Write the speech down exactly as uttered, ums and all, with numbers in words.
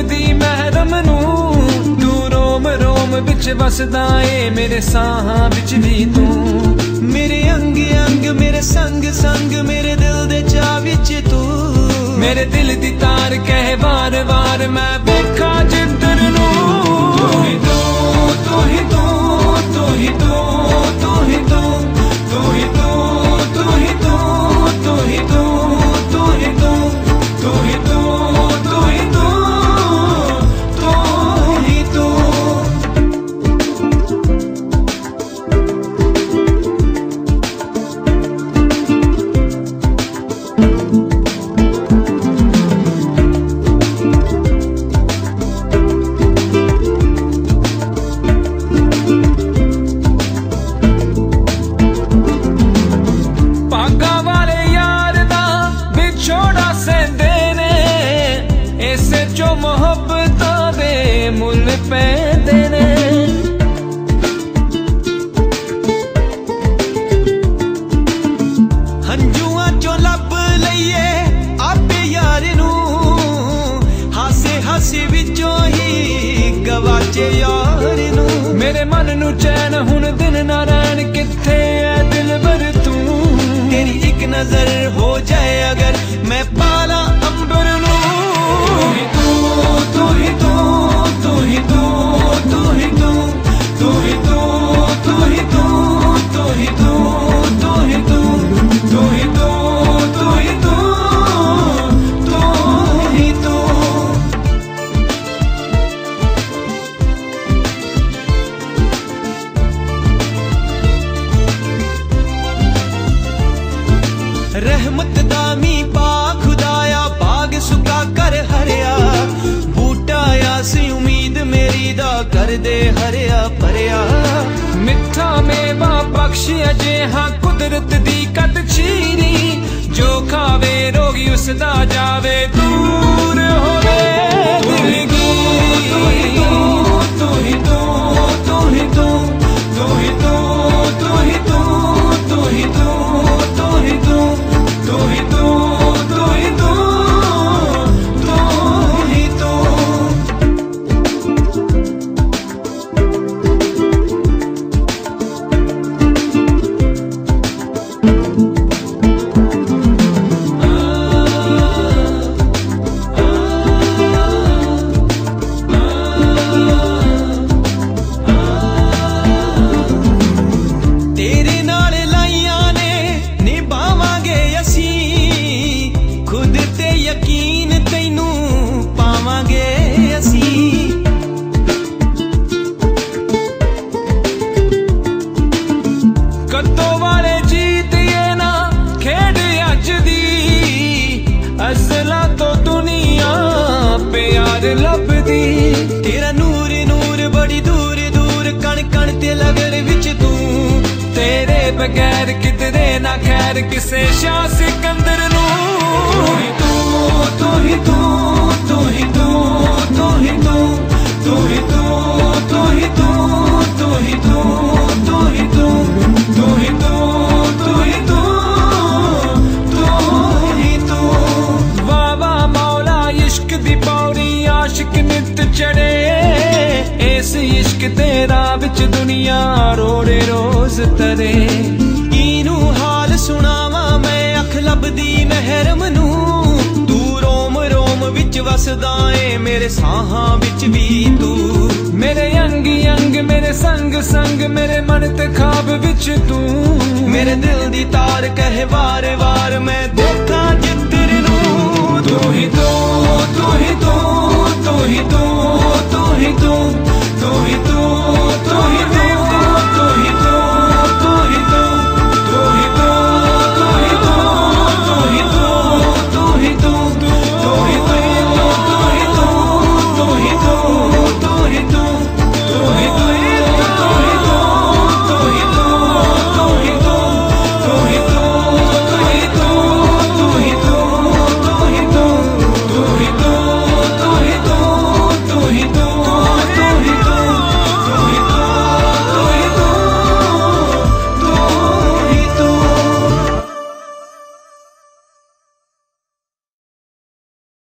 लभदी महरम नू, तू रोम रोम विच वसदा ए मेरे साहां विच भी तू। मेरे अंग अंग मेरे संग संग मेरे दिल दे चा विच तू। मेरे दिल दी तार कहे वार वार मैं वेखा जिधर नू। तू ही तू, तू ही तू, तू ही तू, तू ही तू, तू ही तू, तू ही तू, तू ही तू, तू ही तू, तू ही तू, तू ही तू, तू ही तू। मोहब्बतां दे मुल पैंदे ने, हंजुआं चों लभ लईए आपे यार नू, हासे हासे विचों ही गवाचे यार नू। मेरे मन नू चैन हुण दिन ना रैन किथे ऐ दिलबर तू। तेरी एक नजर हो जाए अगर मैं पाला अंबर नू। तू ही तू, तू ही तू, तू ही तू, तू ही तू, तू ही तू, तू ही तू, तू ही तू, तू ही तू, तू ही तू, तू ही तू, तू ही तू। रहमत दामी पा खुदाया बाग सुका कर हरिया, बूटा आसी उम्मीद मेरी दा कर दे हरिया भरिया। मिठा मेवा बख्श अजे हाँ कुदरत दी कद चीरी, जो खावे रोगी उसदा जावे दूर होवे दिलगीरी। तू ही तू, तू ही तू, तू ही तू, तू ही तू, तू ही तू, तू ही तू, तू ही तू, तू ही तू, तू ही तू, तू ही तू। तेरे नाल लाइयां ने निभावांगे असीं, खुद ते यकीन तैनू पावांगे असीं। कद्दों वाले जीतिए ना खेड अज दी, असला तो दुनिया प्यार लभदी। तेरा नूर नूर बड़ी दूर दूर कण कण ते लगन विच तू। तेरे बगैर किधरे ना खैर किसे शाह सिकंदर नू। तू ही तू, तू ही तू, तू ही तू, तू ही तू, तू ही तू, तू ही तू, तू ही तू, तू ही तू, तू ही तू, तू ही तू, तू ही तू। वाह वाह मौला इश्क दी पौड़ी आशिक नित चढ़े, इस इश्क तेरा विच दुनिया रोड़े रोज तरे। कीनू हाल सुनावा मैं अख लभदी महरम नू, तू रोम रोम विच वसदा ए मेरे साहां विच भी तू। मेरे अंग अंग मेरे संग संग मेरे मन ते ख्वाब विच तू। मेरे दिल दी तार कहे वार वार मैं देखा जिधर नू। तू ही तू, तू ही तू, तू ही तू, तू ही तू।